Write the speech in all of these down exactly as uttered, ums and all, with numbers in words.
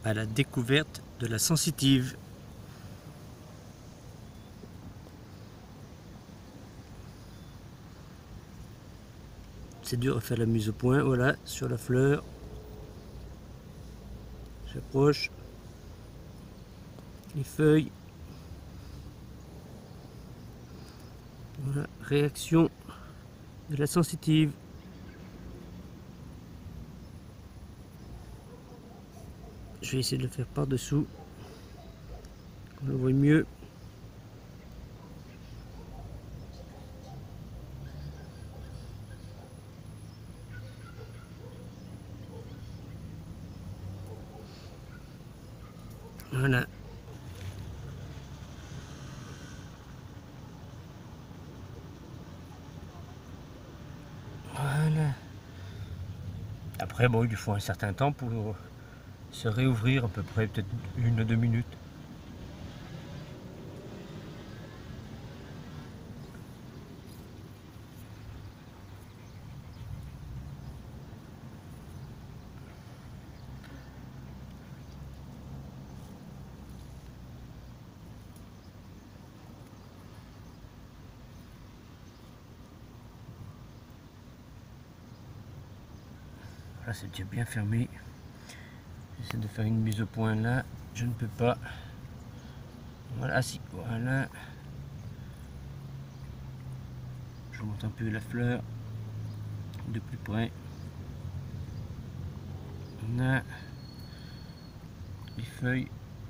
à la découverte de la sensitive. C'est dur à faire la mise au point, voilà, sur la fleur. J'approche les feuilles. Voilà, réaction de la sensitive. Je vais essayer de le faire par-dessous, qu'on le voit mieux. Voilà. Voilà. Après, bon, il lui faut un certain temps pour se réouvrir, à peu près peut-être une ou deux minutes. Là, c'est déjà bien fermé. J'essaie de faire une mise au point là, je ne peux pas. Voilà, si, voilà. Je monte un peu la fleur de plus près. On a les feuilles.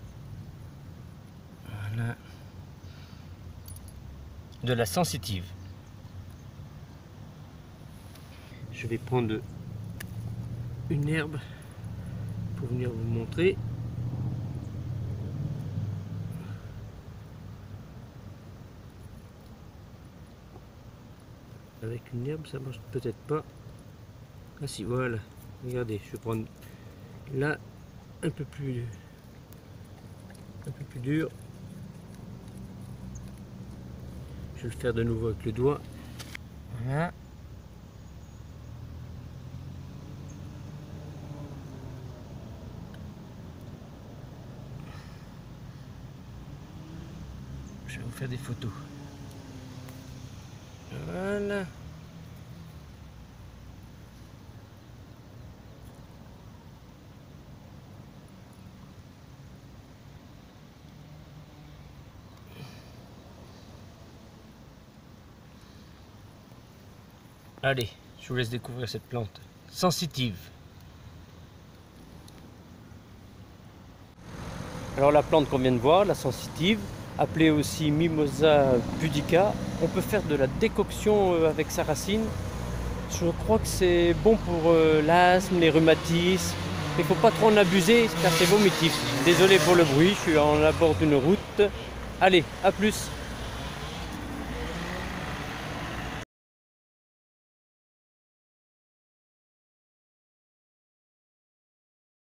Voilà. De la sensitive. Je vais prendre une herbe pour venir vous montrer. Avec une herbe ça marche peut-être pas. Ah si, voilà, regardez, je vais prendre là un peu plus un peu plus dur. Je vais le faire de nouveau avec le doigt. Voilà. Je vais vous faire des photos. Voilà. Allez, je vous laisse découvrir cette plante sensitive. Alors la plante qu'on vient de voir, la sensitive, appelée aussi Mimosa pudica, on peut faire de la décoction avec sa racine. Je crois que c'est bon pour l'asthme, les rhumatismes. Il ne faut pas trop en abuser car c'est vomitif. Désolé pour le bruit, je suis en bord d'une route. Allez, à plus!